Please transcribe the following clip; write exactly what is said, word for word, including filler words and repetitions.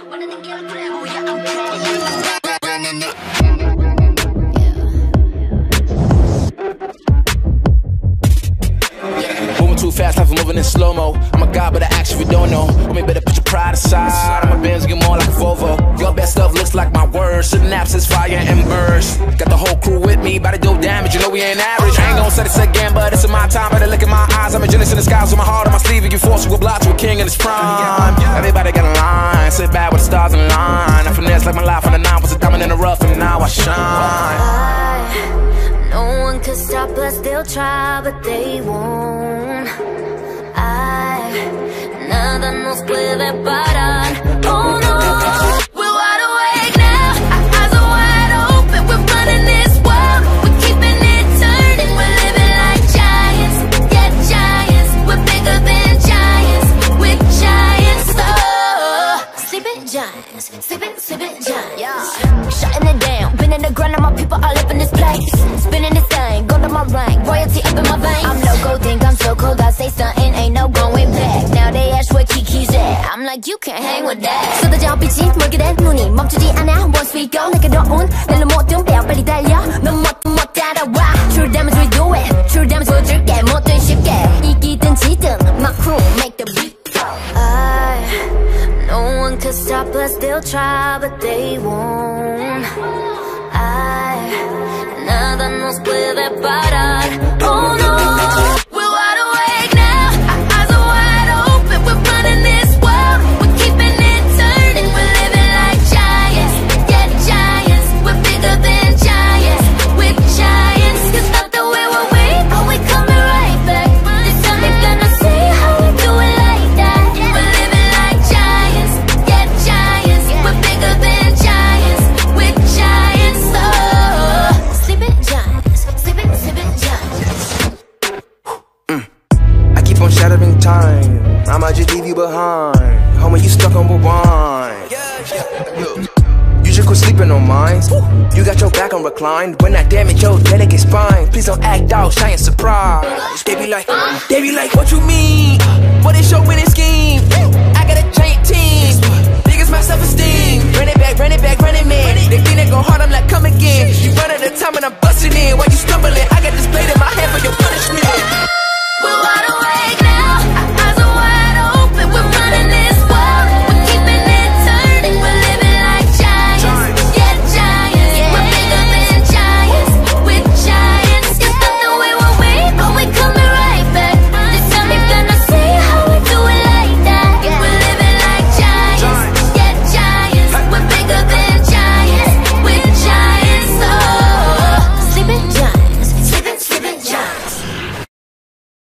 Too fast, life is moving in slow-mo. I'm a god, but I actually don't know. Homie, better put your pride aside. I'm a Benz, get more like a Volvo. Your best stuff looks like my words. Synapses, fire, and burst. Got the whole crew with me, about to do damage. You know we ain't average. I ain't gon' say this again, but it's in my time. Better look in my eyes. I'm a genius in the skies with my heart on my sleeve. You can force you a block to a king in his prime. Everybody got a line. Sit back with the stars in line. I finesse like my life on the nine. Was a diamond in the rough, and now I shine. No one could stop us, they'll try, but they won't. I, nada nos puede parar. Oh no, we're wide awake now. Our eyes are wide open. We're running this world. We're keeping it turning. We're living like giants, yeah, giants. We're bigger than giants. We're giants, oh. Sleeping giants, sleeping, sleeping giants. Yeah. Shutting it down, been in the ground and my people all up in this place. Spinning this thing, go to my rank, royalty up in my veins. I'm loco, think I'm so cold, I say something, ain't no going back. Now they ask where Kiki's at, I'm like, you can't hang with that. 쏟아져 빛이 멀게 된 눈이 멈추지 않아. Once we go, 내게 더운 날로 모든 뼈 빨리 달려. 넌 뭣도 못 따라와. True damage we do it, true damage 보여줄게. 뭐든 쉽게 이기든 지든 my crew make the beat go. I, no one could stop us, they'll try, but they won't. I, nada nos puede parar. Oh no, we're wide awake now. Our eyes are wide open. We're running this world. We're keeping it turning. We're living like giants, yeah, giants. We're bigger than giants. We're giants. Cause not the way we're weak, but we coming right back. This time you're gonna see how we do it like that. We're living like giants, yeah, giants. We're bigger than giants. We're giants, oh. Sleeping giants, sleeping, sleeping giants. Mm. I keep on shattering time. I might just leave you behind. Homie, you stuck on rewind. You just quit sleeping on mine. You got your back on recline. When I damage your delicate spine, please don't act out, shy and surprise. They be like, they be like, what you mean? What is your